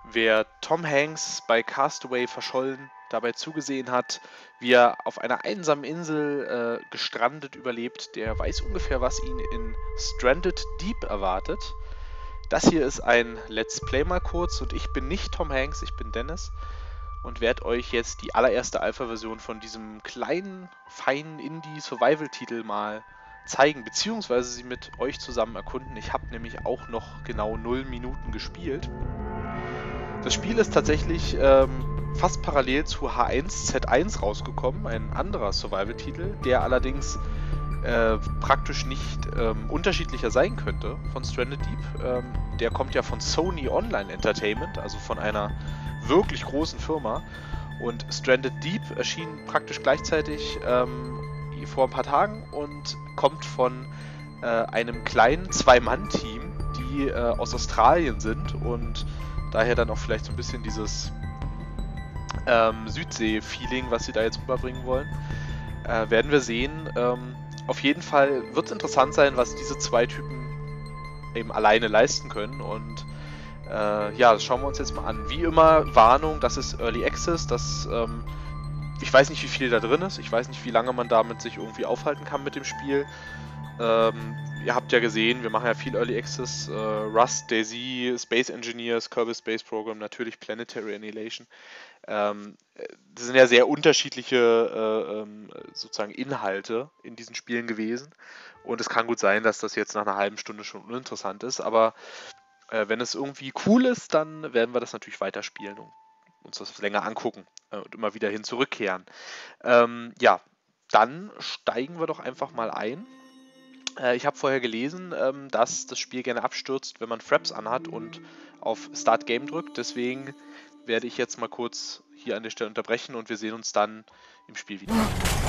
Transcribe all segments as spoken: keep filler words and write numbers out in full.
Wer Tom Hanks bei Castaway verschollen dabei zugesehen hat, wie er auf einer einsamen Insel äh, gestrandet überlebt, der weiß ungefähr, was ihn in Stranded Deep erwartet. Das hier ist ein Let's Play mal kurz und ich bin nicht Tom Hanks, ich bin Dennis und werde euch jetzt die allererste Alpha-Version von diesem kleinen, feinen Indie-Survival-Titel mal zeigen, beziehungsweise sie mit euch zusammen erkunden. Ich habe nämlich auch noch genau null Minuten gespielt. Das Spiel ist tatsächlich ähm, fast parallel zu H eins Z eins rausgekommen, ein anderer Survival-Titel, der allerdings äh, praktisch nicht ähm, unterschiedlicher sein könnte von Stranded Deep. Ähm, der kommt ja von Sony Online Entertainment, also von einer wirklich großen Firma. Und Stranded Deep erschien praktisch gleichzeitig ähm, vor ein paar Tagen und kommt von äh, einem kleinen Zwei-Mann-Team, die äh, aus Australien sind und daher dann auch vielleicht so ein bisschen dieses ähm, Südsee-Feeling, was sie da jetzt rüberbringen wollen. Äh, werden wir sehen. Ähm, auf jeden Fall wird es interessant sein, was diese zwei Typen eben alleine leisten können. Und äh, ja, das schauen wir uns jetzt mal an. Wie immer, Warnung, das ist Early Access. Das, ähm, ich weiß nicht, wie viel da drin ist. Ich weiß nicht, wie lange man damit sich irgendwie aufhalten kann mit dem Spiel. Ähm, ihr habt ja gesehen, wir machen ja viel Early Access, äh, Rust, DayZ, Space Engineers, Kerbal Space Program, natürlich Planetary Annihilation. Ähm, das sind ja sehr unterschiedliche äh, ähm, sozusagen Inhalte in diesen Spielen gewesen. Und es kann gut sein, dass das jetzt nach einer halben Stunde schon uninteressant ist, aber äh, wenn es irgendwie cool ist, dann werden wir das natürlich weiterspielen und uns das länger angucken äh, und immer wieder hin zurückkehren. Ähm, ja, dann steigen wir doch einfach mal ein. Ich habe vorher gelesen, ähm, dass das Spiel gerne abstürzt, wenn man Fraps anhat und auf Start Game drückt. Deswegen werde ich jetzt mal kurz hier an der Stelle unterbrechen und wir sehen uns dann im Spiel wieder.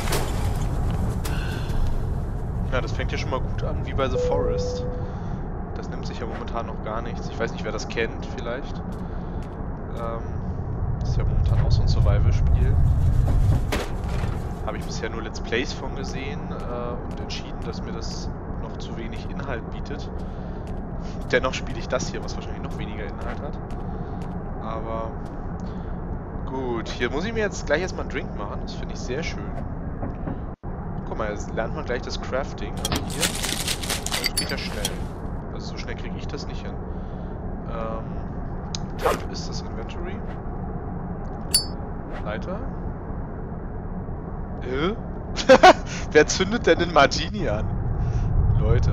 Ja, das fängt ja schon mal gut an, wie bei The Forest. Das nimmt sich ja momentan noch gar nichts. Ich weiß nicht, wer das kennt, vielleicht. Ähm, das ist ja momentan auch so ein Survival-Spiel. Habe ich bisher nur Let's Plays von gesehen äh, und entschieden, dass mir das noch zu wenig Inhalt bietet. Dennoch spiele ich das hier, was wahrscheinlich noch weniger Inhalt hat. Aber gut, hier muss ich mir jetzt gleich erstmal einen Drink machen. Das finde ich sehr schön. Guck mal, jetzt lernt man gleich das Crafting. Also hier. Das geht ja schnell. Also so schnell kriege ich das nicht hin. Ähm, Tab ist das Inventory. Leiter. Äh? Wer zündet denn den Martini an? Leute.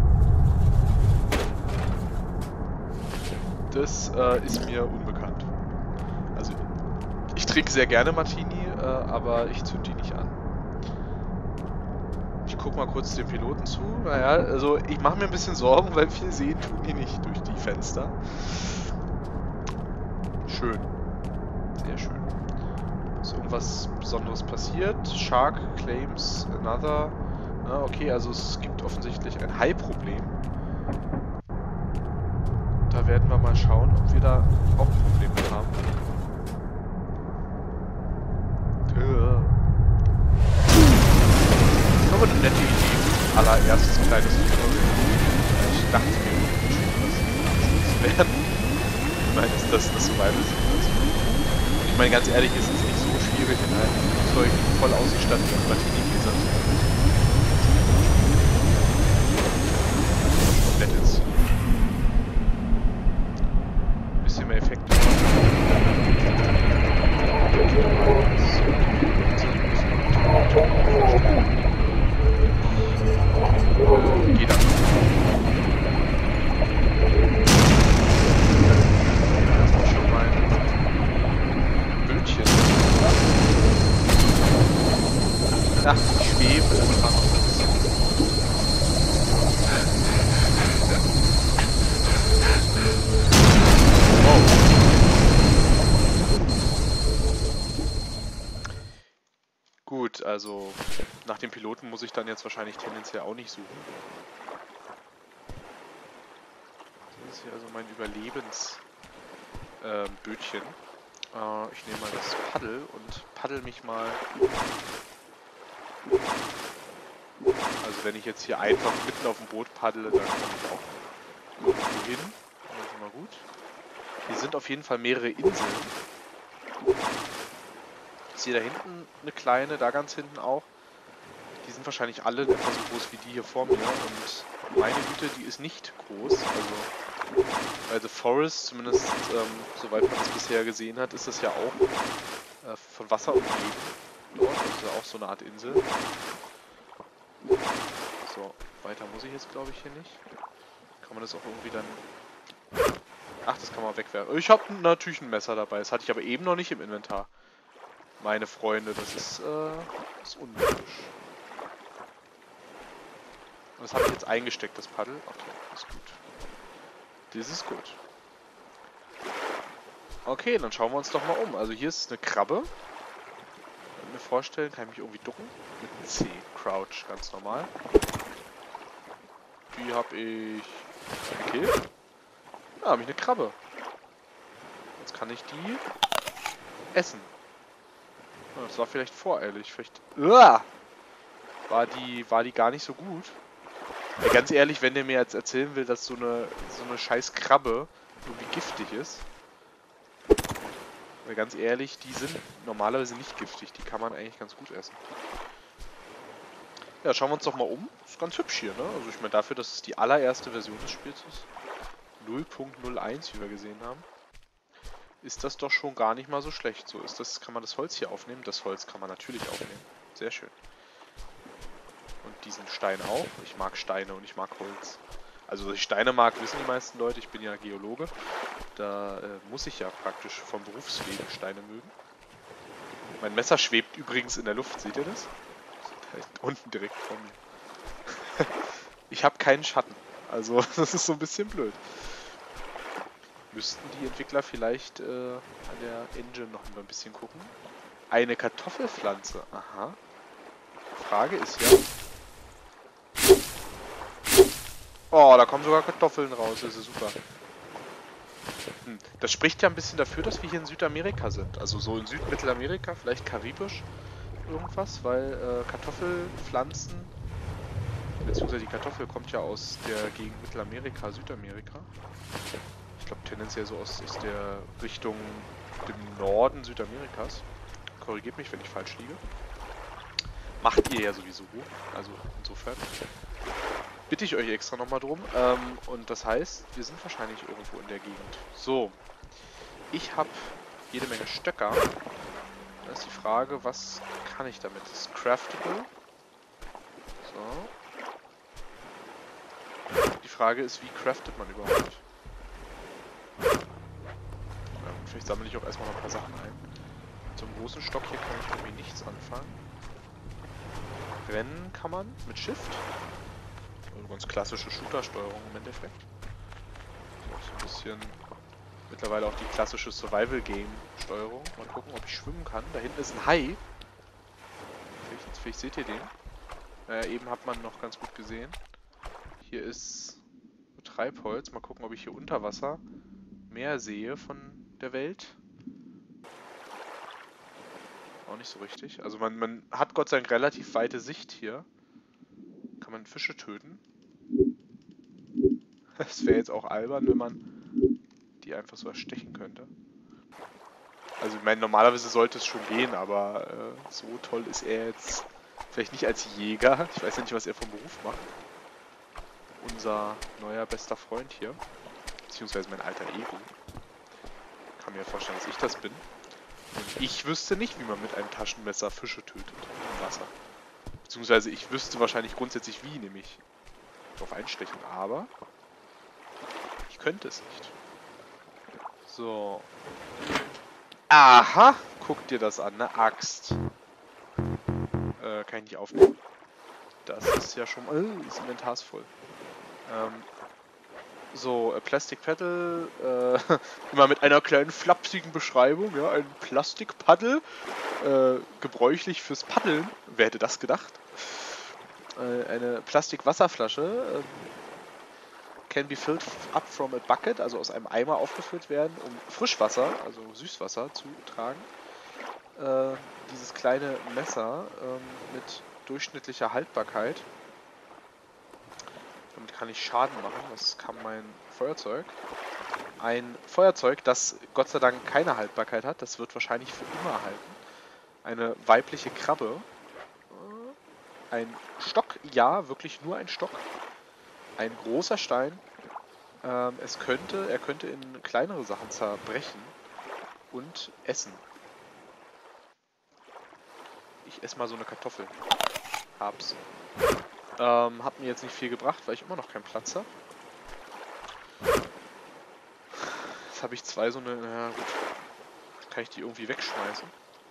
Das äh, ist mir unbekannt. Also, ich trinke sehr gerne Martini, äh, aber ich zünde die nicht an. Ich guck mal kurz dem Piloten zu. Naja, also ich mache mir ein bisschen Sorgen, weil viel sehen tun die nicht durch die Fenster. Schön. Sehr schön. Ist irgendwas Besonderes passiert? Shark claims another. Ah, okay, also es gibt offensichtlich ein Hai-Problem. Da werden wir mal schauen, ob wir da auch ein Problem mit haben. Das ist aber eine nette Idee. Allererstes kleines Tutorial. Ich dachte mir, das werden. Ich meine, ist das eine Survival-Situation? Ich meine, ganz ehrlich, es ist nicht so schwierig, in einem Flugzeug voll ausgestattet mit Martini-Gläsern zu machen. Komplett ist. Ein bisschen mehr Effekte. Geht ab. Schon mal ein Bötchen. Ach, ich schwebe. Gut, also nach dem Piloten muss ich dann jetzt wahrscheinlich tendenziell auch nicht suchen. Das ist hier also mein Überlebensbötchen. Äh, äh, ich nehme mal das Paddel und paddel mich mal. Also wenn ich jetzt hier einfach mitten auf dem Boot paddle, dann komme ich auch irgendwo hin. Das ist immer gut. Hier sind auf jeden Fall mehrere Inseln. Ich sehe da hinten eine kleine, da ganz hinten auch. Die sind wahrscheinlich alle etwa so groß wie die hier vor mir. Und meine Güte, die ist nicht groß. Also bei The Forest, zumindest ähm, soweit man das bisher gesehen hat, ist das ja auch äh, von Wasser umgeben. Dort, das ist ja auch so eine Art Insel. So, weiter muss ich jetzt glaube ich hier nicht. Kann man das auch irgendwie dann... Ach, das kann man wegwerfen. Ich habe natürlich ein Messer dabei, das hatte ich aber eben noch nicht im Inventar. Meine Freunde, das ist, äh, das ist unlogisch. Und das habe ich jetzt eingesteckt, das Paddel. Okay, ist gut. Das ist gut. Okay, dann schauen wir uns doch mal um. Also hier ist eine Krabbe. Kann ich mir vorstellen, kann ich mich irgendwie ducken? Mit C, Crouch, ganz normal. Die habe ich gekillt. Da habe ich eine Krabbe. Jetzt kann ich die essen. Das war vielleicht voreilig. Vielleicht Uah! war die war die gar nicht so gut. Ja, ganz ehrlich, wenn der mir jetzt erzählen will, dass so eine so eine scheiß Krabbe irgendwie giftig ist. Weil ganz ehrlich, die sind normalerweise nicht giftig. Die kann man eigentlich ganz gut essen. Ja, schauen wir uns doch mal um. Ist ganz hübsch hier, ne? Also ich meine dafür, dass es die allererste Version des Spiels ist. null Punkt null eins, wie wir gesehen haben. Ist das doch schon gar nicht mal so schlecht. So ist das, kann man das Holz hier aufnehmen? Das Holz kann man natürlich aufnehmen. Sehr schön. Und diesen Stein auch. Ich mag Steine und ich mag Holz. Also, dass ich Steine mag, wissen die meisten Leute. Ich bin ja Geologe. Da äh, muss ich ja praktisch vom Berufswegen Steine mögen. Mein Messer schwebt übrigens in der Luft. Seht ihr das? Da unten direkt vor mir. Ich habe keinen Schatten. Also, das ist so ein bisschen blöd. Müssten die Entwickler vielleicht äh, an der Engine noch ein bisschen gucken. Eine Kartoffelpflanze. Aha. Frage ist ja... Oh, da kommen sogar Kartoffeln raus. Das ist super. Hm. Das spricht ja ein bisschen dafür, dass wir hier in Südamerika sind. Also so in Südmittelamerika, vielleicht karibisch irgendwas, weil äh, Kartoffelpflanzen, beziehungsweise die Kartoffel kommt ja aus der Gegend Mittelamerika, Südamerika. Ich glaube tendenziell so aus, aus der Richtung dem Norden Südamerikas. Korrigiert mich, wenn ich falsch liege. Macht ihr ja sowieso, also insofern bitte ich euch extra nochmal drum. Ähm, und das heißt, wir sind wahrscheinlich irgendwo in der Gegend. So, ich habe jede Menge Stöcker. Da ist die Frage, was kann ich damit? Das ist craftable. So. Die Frage ist, wie craftet man überhaupt? Ja, vielleicht sammle ich auch erstmal noch ein paar Sachen ein. Mit so einem großen Stock hier kann ich irgendwie nichts anfangen. Rennen kann man mit Shift. Also ganz klassische Shooter-Steuerung im Endeffekt. So ein bisschen mittlerweile auch die klassische Survival-Game-Steuerung. Mal gucken, ob ich schwimmen kann. Da hinten ist ein Hai. Vielleicht, vielleicht seht ihr den. Äh, eben hat man noch ganz gut gesehen. Hier ist Treibholz. Mal gucken, ob ich hier unter Wasser mehr sehe von der Welt. Auch nicht so richtig. Also man, man hat Gott sei Dank relativ weite Sicht hier. Kann man Fische töten. Das wäre jetzt auch albern, wenn man die einfach so erstechen könnte. Also ich meine, normalerweise sollte es schon gehen, aber äh, so toll ist er jetzt vielleicht nicht als Jäger. Ich weiß ja nicht, was er vom Beruf macht. Unser neuer bester Freund hier. Beziehungsweise mein alter Ego. Kann mir ja vorstellen, dass ich das bin. Und ich wüsste nicht, wie man mit einem Taschenmesser Fische tötet im Wasser. Beziehungsweise ich wüsste wahrscheinlich grundsätzlich wie, nämlich drauf einstechen, aber ich könnte es nicht. So. Aha! Guck dir das an, eine Axt. Äh, kann ich nicht aufnehmen. Das ist ja schon mal... Oh, das Inventar ist voll. Ähm, so, äh, Plastic Paddle, äh, immer mit einer kleinen flapsigen Beschreibung, ja, ein Plastikpaddel, äh, gebräuchlich fürs Paddeln, wer hätte das gedacht? Äh, eine Plastikwasserflasche, äh, can be filled up from a bucket, also aus einem Eimer aufgefüllt werden, um Frischwasser, also Süßwasser, zu tragen. Äh, dieses kleine Messer äh, mit durchschnittlicher Haltbarkeit. Damit kann ich Schaden machen, das kann mein Feuerzeug. ein Feuerzeug, das Gott sei Dank keine Haltbarkeit hat. Das wird wahrscheinlich für immer halten. Eine weibliche Krabbe. Ein Stock, ja, wirklich nur ein Stock. Ein großer Stein. Ähm, es könnte, er könnte in kleinere Sachen zerbrechen und essen. Ich esse mal so eine Kartoffel. Hab's. Ähm, hat mir jetzt nicht viel gebracht, weil ich immer noch keinen Platz habe. Jetzt habe ich zwei so eine, na gut, kann ich die irgendwie wegschmeißen.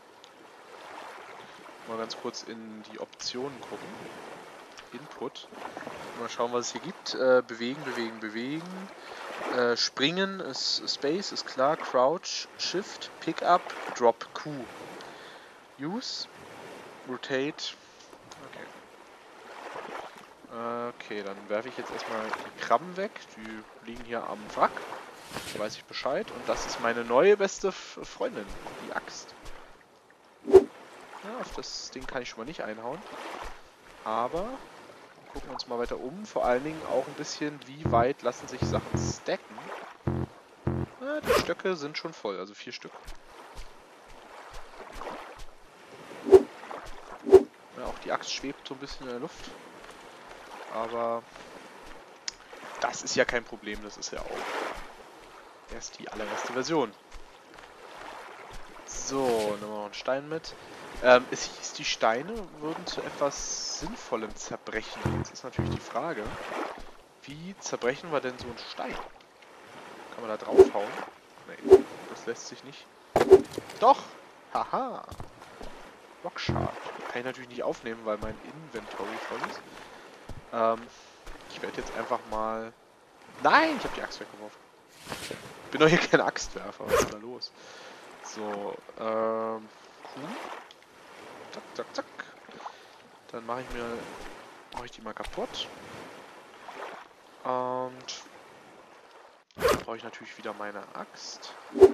Mal ganz kurz in die Optionen gucken. Input. Mal schauen, was es hier gibt. Äh, bewegen, bewegen, bewegen. Äh, springen ist Space, ist klar. Crouch, Shift, Pick Up, Drop, Q. Use, Rotate. Okay. Okay, dann werfe ich jetzt erstmal die Krabben weg. Die liegen hier am Wrack. Da weiß ich Bescheid. Und das ist meine neue beste Freundin, die Axt. Ja, auf das Ding kann ich schon mal nicht einhauen. Aber gucken wir uns mal weiter um. Vor allen Dingen auch ein bisschen, wie weit lassen sich Sachen stacken. Ja, die Stöcke sind schon voll, also vier Stück. Ja, auch die Axt schwebt so ein bisschen in der Luft. Aber das ist ja kein Problem, das ist ja auch erst die allererste Version. So, nehmen wir noch einen Stein mit. Ähm, es hieß, die Steine würden zu etwas Sinnvollem zerbrechen. Jetzt ist natürlich die Frage, wie zerbrechen wir denn so einen Stein? Kann man da draufhauen? Nee, das lässt sich nicht. Doch! Haha! Rockshard. Kann ich natürlich nicht aufnehmen, weil mein Inventory voll ist. Ähm, ich werde jetzt einfach mal... Nein! Ich habe die Axt weggeworfen. Ich bin doch hier kein Axtwerfer. Was ist denn da los? So, ähm... Q. Zack, zack, zack. Dann mache ich mir... Mache ich die mal kaputt. Und... Dann brauche ich natürlich wieder meine Axt.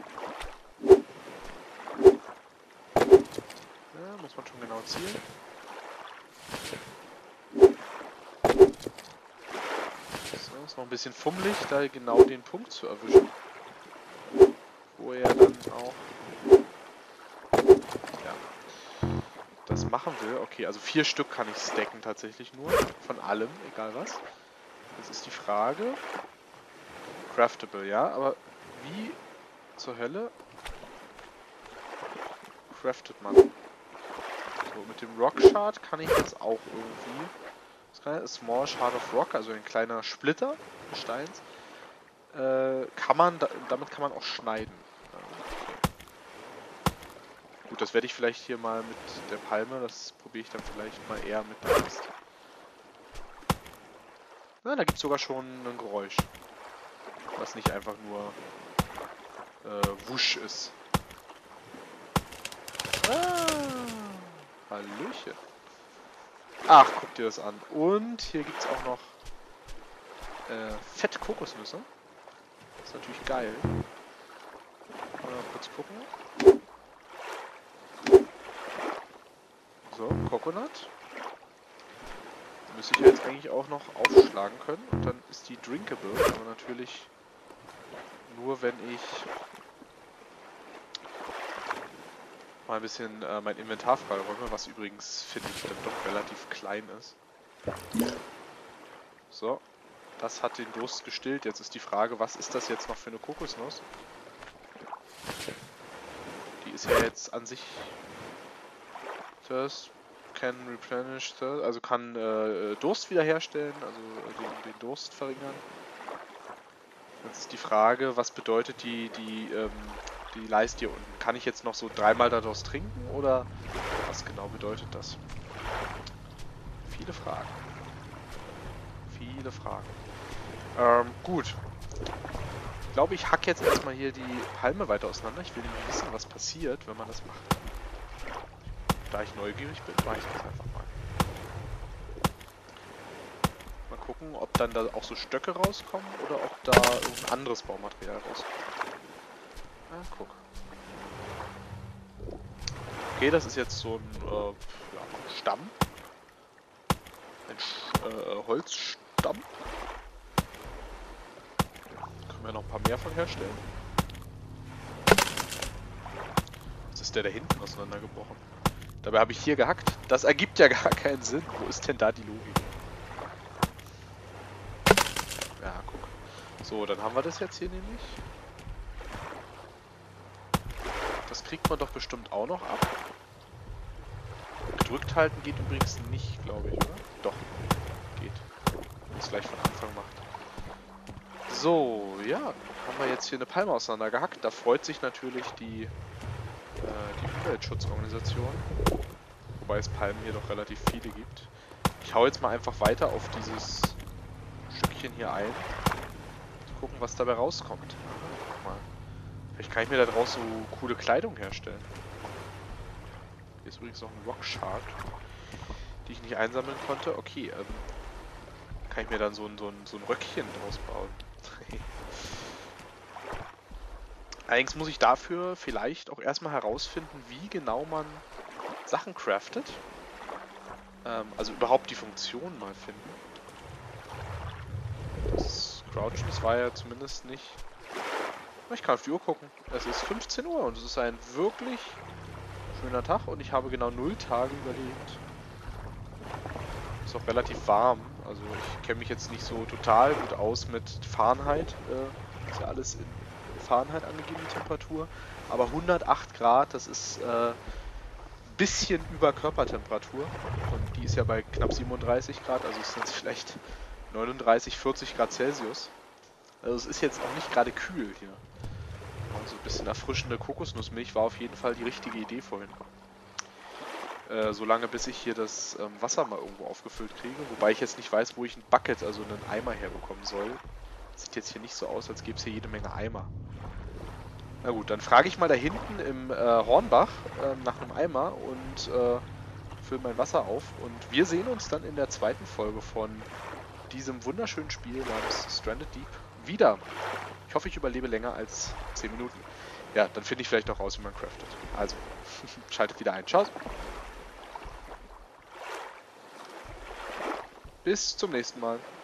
Ja, muss man schon genau zielen. So, ist noch ein bisschen fummelig, da genau den Punkt zu erwischen. Wo er dann auch... Ja. Das machen will. Okay, also vier Stück kann ich stacken tatsächlich nur. Von allem, egal was. Das ist die Frage. Craftable, ja, aber wie zur Hölle craftet man? So, mit dem Rock Shard kann ich jetzt auch irgendwie... Was kann ich? Small Shard of Rock, also ein kleiner Splitter des Steins. Äh, kann man, damit kann man auch schneiden. Okay. Gut, das werde ich vielleicht hier mal mit der Palme, das probiere ich dann vielleicht mal eher mit der Axt. Na, da gibt es sogar schon ein Geräusch. Was nicht einfach nur äh, Wusch ist. Ah, Hallöchen. Ach, guck dir das an. Und hier gibt es auch noch äh, Fett Kokosnüsse. Das ist natürlich geil. Mal kurz gucken. So, Coconut. Müsste ich ja jetzt eigentlich auch noch aufschlagen können. Und dann ist die drinkable. Aber natürlich nur, wenn ich mal ein bisschen äh, mein Inventar freiräume, was übrigens, finde ich, dann doch relativ klein ist. So, das hat den Durst gestillt. Jetzt ist die Frage, was ist das jetzt noch für eine Kokosnuss? Die ist ja jetzt an sich Thirst, can replenish thirst, also kann äh, Durst wiederherstellen, also den, den Durst verringern. Jetzt ist die Frage, was bedeutet die, die, ähm, die Leiste hier unten? Kann ich jetzt noch so dreimal daraus trinken oder was genau bedeutet das? Viele Fragen. Viele Fragen. Ähm, gut. Ich glaube, ich hacke jetzt erstmal hier die Palme weiter auseinander. Ich will nämlich wissen, was passiert, wenn man das macht. Da ich neugierig bin, mache ich das einfach mal. Mal gucken, ob dann da auch so Stöcke rauskommen oder ob da irgendein anderes Baumaterial rauskommt. Ah, guck. Okay, das ist jetzt so ein äh, ja, Stamm. Ein Sch äh, Holzstamm. Können wir noch ein paar mehr von herstellen. Jetzt ist der da hinten auseinandergebrochen. Dabei habe ich hier gehackt. Das ergibt ja gar keinen Sinn. Wo ist denn da die Logik? Ja, guck. So, dann haben wir das jetzt hier nämlich. Das kriegt man doch bestimmt auch noch ab. Gedrückt halten geht übrigens nicht, glaube ich, oder? Doch. Geht. Wenn man es gleich von Anfang macht. So, ja. Haben wir jetzt hier eine Palme auseinandergehackt. Da freut sich natürlich die, äh, die Umweltschutzorganisation. Wobei es Palmen hier doch relativ viele gibt. Ich hau jetzt mal einfach weiter auf dieses Stückchen hier ein. Zu gucken, was dabei rauskommt. Guck mal. Vielleicht kann ich mir daraus so coole Kleidung herstellen. Hier ist übrigens noch ein Rock Shard, die ich nicht einsammeln konnte. Okay, ähm, kann ich mir dann so ein, so ein, so ein Röckchen draus bauen. Allerdings muss ich dafür vielleicht auch erstmal herausfinden, wie genau man Sachen craftet. Ähm, also überhaupt die Funktion mal finden. Das Crouchen, das war ja zumindest nicht... Ich kann auf die Uhr gucken. Es ist fünfzehn Uhr und es ist ein wirklich schöner Tag und ich habe genau null Tage überlebt. Ist auch relativ warm. Also ich kenne mich jetzt nicht so total gut aus mit Fahrenheit. Äh, ist ja alles in Fahrenheit angegeben, die Temperatur. Aber hundertacht Grad, das ist äh, bisschen über Körpertemperatur. Und die ist ja bei knapp siebenunddreißig Grad, also es sind vielleicht neununddreißig, vierzig Grad Celsius. Also es ist jetzt auch nicht gerade kühl hier. Also ein bisschen erfrischende Kokosnussmilch war auf jeden Fall die richtige Idee vorhin. Äh, solange bis ich hier das ähm, Wasser mal irgendwo aufgefüllt kriege. Wobei ich jetzt nicht weiß, wo ich ein Bucket, also einen Eimer herbekommen soll. Sieht jetzt hier nicht so aus, als gäbe es hier jede Menge Eimer. Na gut, dann frage ich mal da hinten im äh, Hornbach äh, nach einem Eimer und äh, fülle mein Wasser auf. Und wir sehen uns dann in der zweiten Folge von diesem wunderschönen Spiel namens Stranded Deep wieder. Ich hoffe, ich überlebe länger als zehn Minuten. Ja, dann finde ich vielleicht noch raus, wie man craftet. Also, schaltet wieder ein. Ciao. Bis zum nächsten Mal.